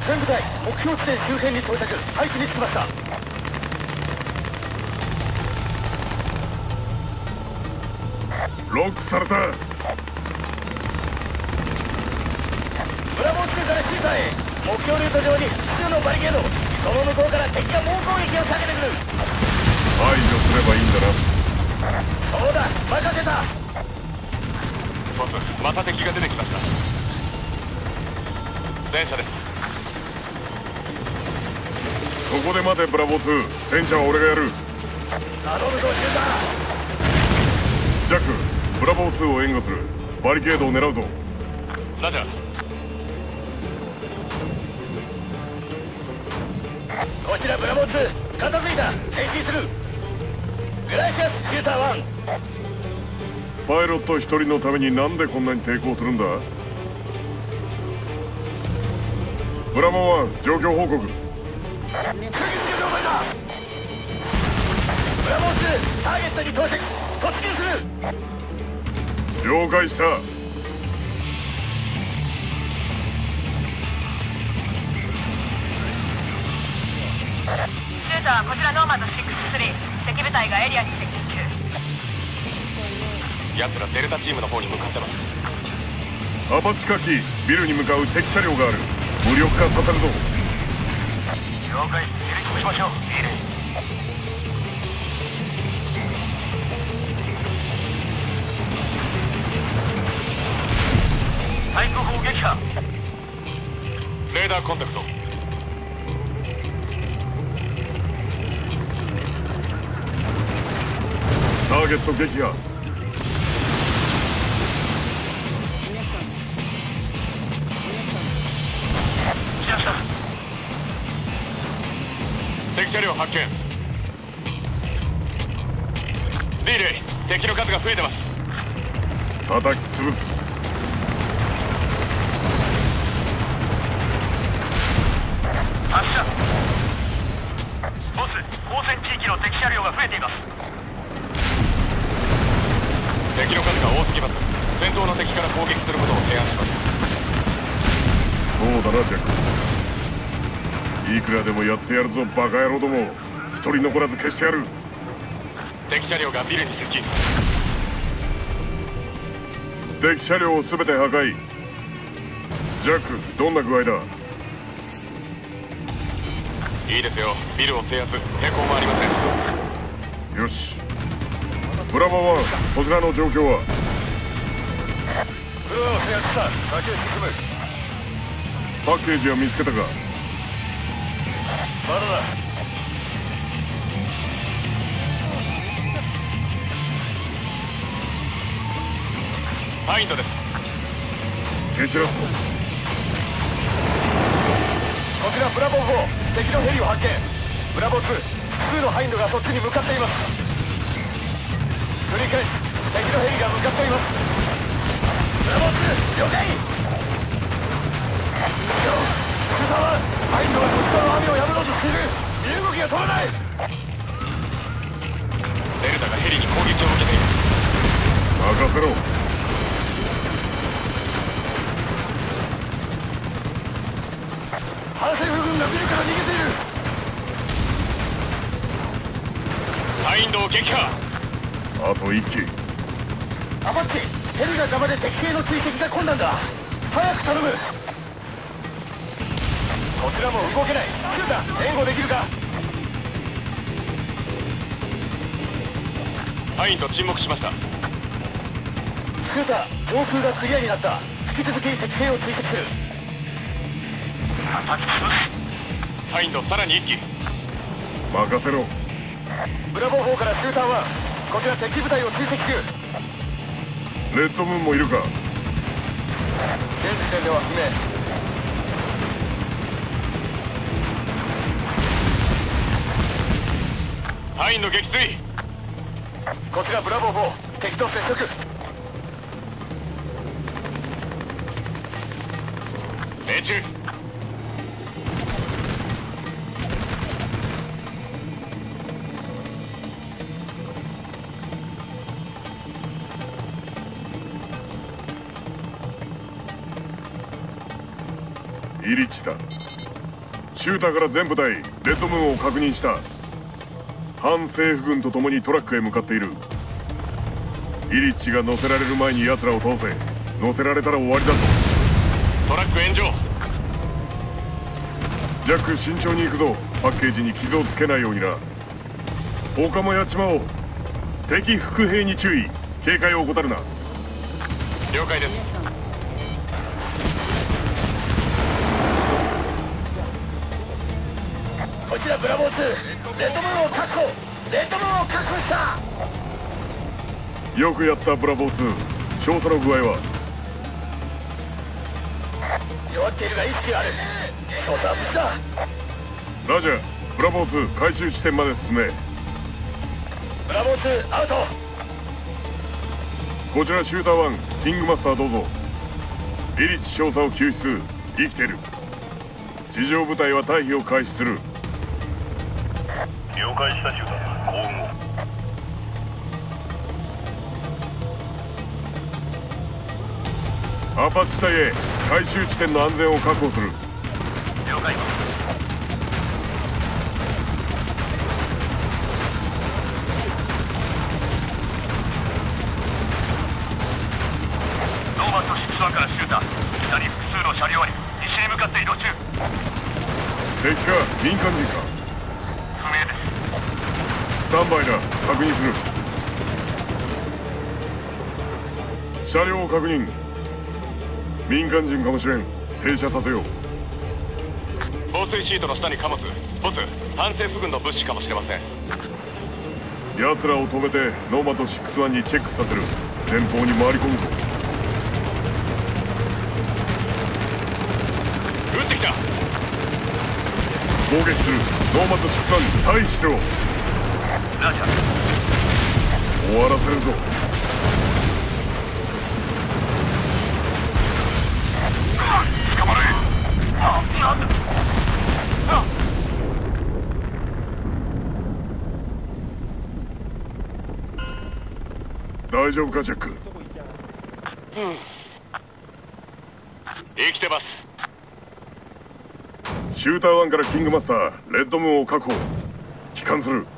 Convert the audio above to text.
全部隊目標地点周辺に到着。配置につきました。 ロックされた。 ブラボー2からシーターへ。目標ルート上に複数のバリケード。その向こうから敵が猛攻撃をかけてくる。 排除すればいいんだな。 そうだ、任せた。 ボス、また敵が出てきました。戦車です。 ここで待て、ブラボー2。戦車は俺がやる。 頼むぞ、シュータジャック、ブラボー2を援護する。バリケードを狙うぞ。 ラジャー。 こちらブラボー2、片付いた。前進する。グラシアスシューター1。 パイロット一人のためになんでこんなに抵抗するんだ。ブラボー1、状況報告。 次々了解だ。ブラボー2、ターゲットに到着。突入する。 了解した。 シューター、こちらノーマンド6-3。敵部隊がエリアに接近中。 奴らデルタチームの方に向かってます。 アパッチ火器、ビルに向かう敵車両がある。無力化させるぞ。 了解、入れ込みましょう。いいね。対空砲撃破。 レーダーコンタクト。 ターゲット撃破。 敵車両発見。リーレイ、敵の数が増えてます。 叩き潰す。 発射。ボス、交戦地域の敵車両が増えています。 敵の数が多すぎます。戦闘の敵から攻撃することを提案します。 そうだな、ジャック。いくらでもやってやるぞ、バカ野郎ども。一人残らず消してやる。 敵車両がビルに接近。 敵車両を全て破壊。ジャック、どんな具合だ。 いいですよ。ビルを制圧。抵抗もありません。 よし。ブラボー1、こちらの状況は。 フロアを制圧した。先へ進む。 パッケージは見つけたか。 まだだ。 ハインドです。 蹴散らす。 こちらブラボー4、敵のヘリを発見。ブラボー2、複数のハインドがそっちに向かっています。繰り返し、敵のヘリが向かっています。ブラボー2、了解。福沢、ハインドがこちらの網を破ろうとしている。身動きが取れない。 デルタがヘリに攻撃を受けています。 任せろ。 反政府軍がビルから逃げている。 ハインドを撃破。 あと1機。 アパッチ、ヘリが邪魔で敵兵の追跡が困難だ。早く頼む。こちらも動けない。シューター、援護できるか。 ハインド沈黙しました。 シューター、上空がクリアになった。引き続き敵兵を追跡する。 ハインド、さらに1機。 任せろ。 ブラボー4からシューター1、こちら敵部隊を追跡中。 レッドムーンもいるか。 現時点では不明。 ハインド撃墜。 こちらブラボー4、敵と接触。 命中。 イリッチだ。 シューターから全部隊レッドムーンを確認した。反政府軍と共にトラックへ向かっている。イリッチが乗せられる前に奴らを通せ。乗せられたら終わりだぞ。 トラック炎上。 ジャック、慎重に行くぞ。パッケージに傷をつけないようにな。他もやっちまおう。敵伏兵に注意。警戒を怠るな。 了解です。 こちらブラボー2、レッドムーンを確保。レッドムーンを確保した。 よくやった、ブラボー2。少佐の具合は？ 弱っているが意識がある。少佐は無事だ。 ラジャー、ブラボー2、回収地点まで進め。 ブラボー2アウト。 こちらシューター1、キングマスターどうぞ。イリッチ少佐を救出。生きてる。地上部隊は退避を開始する。 了解したシューター、幸運を。 アパッチ隊へ回収地点の安全を確保する。 了解。ノーマンと6-1からシューター、北に複数の車両あり、西に向かって移動中。 敵か民間人か？ 不明です。 スタンバイだ。確認する。車両を確認。民間人かもしれん。停車させよう。 防水シートの下に貨物。ボス、反政府軍の物資かもしれません。 奴らを止めてノーマと6-1にチェックさせる。前方に回り込むぞ。 撃ってきた。 攻撃する。ノーマと6-1退避しろ。 ラジャー。 終わらせるぞ。 捕まれ。なんだ。 大丈夫か、ジャック？ 生きてます。 シューター1からキングマスター、レッドムーンを確保。帰還する。